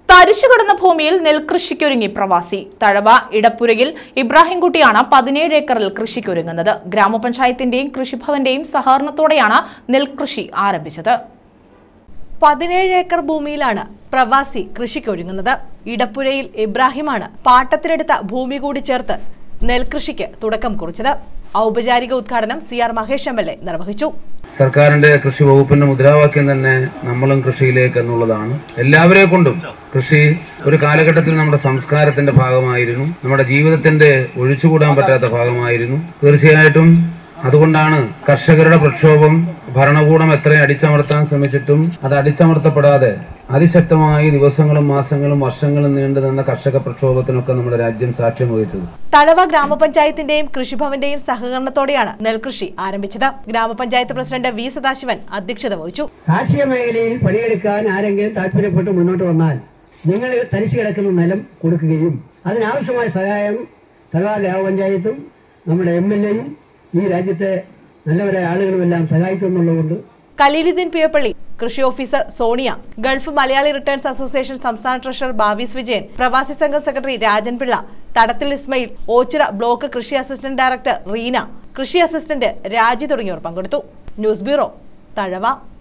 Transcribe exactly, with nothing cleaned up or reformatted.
തരിശുകിടന്ന ഭൂമിയിൽ നെൽകൃഷിക്കൊരുങ്ങി പ്രവാസി. തഴവ ഇടപ്പുരയിൽ ഇബ്രാഹിംകുട്ടിയാണ് പതിനേഴ് ഏക്കറിൽ കൃഷിക്കൊരുങ്ങുന്നത്. ഗ്രാമപഞ്ചായത്തിന്റെയും കൃഷിഭവന്റെയും സഹകരണത്തോടെയാണ് നെൽകൃഷി ആരംഭിച്ചത്. പതിനേഴ് ഏക്കർ ഭൂമിയിലാണ് പ്രവാസി കൃഷിക്കൊരുങ്ങുന്നത്. ഇടപ്പുരയിൽ ഇബ്രാഹിമാണ് പാട്ടത്തിനെടുത്ത ഭൂമി കൂടി ചേർത്ത് നെൽകൃഷിക്ക് തുടക്കം കുറിച്ചത്. ഔപചാരിക ഉദ്ഘാടനം C R Mahesh M L A നിർവഹിച്ചു. സർക്കാരിന്റെ കൃഷി വകുപ്പിന്റെ മുദ്രാവാക്യം തന്നെ നമ്മളും കൃഷിയിലേക്ക് എന്നുള്ളതാണ്. എല്ലാവരെ കൊണ്ടും കൃഷി ഒരു കാലഘട്ടത്തിൽ നമ്മുടെ സംസ്കാരത്തിന്റെ ഭാഗമായിരുന്നു, നമ്മുടെ ജീവിതത്തിന്റെ ഒഴിച്ചുകൂടാൻ പറ്റാത്ത ഭാഗമായിരുന്നു. തീർച്ചയായിട്ടും അതുകൊണ്ടാണ് കർഷകരുടെ പ്രക്ഷോഭം ഭരണകൂടം എത്ര അടിച്ചമർത്താൻ ശ്രമിച്ചിട്ടും അത് അടിച്ചമർത്തപ്പെടാതെ അതിശക്തമായി ദിവസങ്ങളും മാസങ്ങളും വർഷങ്ങളും നീണ്ടു നിന്ന കർഷക പ്രക്ഷോഭത്തിനൊക്കെ നമ്മുടെ രാജ്യം സാക്ഷ്യം വഹിച്ചത്. തഴവ ഗ്രാമപഞ്ചായത്തിന്റെയും കൃഷിഭവന്റെയും സഹകരണത്തോടെയാണ് നെൽകൃഷി ആരംഭിച്ചത്. ഗ്രാമപഞ്ചായത്ത് പ്രസിഡന്റ് വി സദാശിവൻ അധ്യക്ഷത വഹിച്ചു. കാർഷിക മേഖലയിൽ പണിയെടുക്കാൻ ആരെങ്കിലും താല്പര്യപ്പെട്ട് മുന്നോട്ട് വന്നാൽ നിങ്ങൾ തരിച്ചു കിടക്കുന്ന നിലം കൊടുക്കുകയും അതിനാവശ്യമായ സഹായം തഴവ ഗ്രാമപഞ്ചായത്തും നമ്മുടെ എം എൽ എയും ഈ രാജ്യത്തെ നല്ലവരായ ആളുകളുമെല്ലാം സഹായിക്കുന്നുള്ളതുകൊണ്ട് കലീലുദ്ദീൻ പിയപ്പള്ളി, കൃഷി officer Sonia, Gulf Malayali returns association സംസ്ഥാന ട്രഷറർ ബാബീസ് വിജയൻ, പ്രവാസി സംഘം സെക്രട്ടറി രാജൻ പിള്ള, തടത്തിൽ ഇസ്മയിൽ, ഓച്ചിറ ബ്ലോക്ക് കൃഷി അസിസ്റ്റന്റ് ഡയറക്ടർ റീന, കൃഷി അസിസ്റ്റന്റ് രാജി തുടങ്ങിയവർ പങ്കെടുത്തു. News bureau, Thazhava.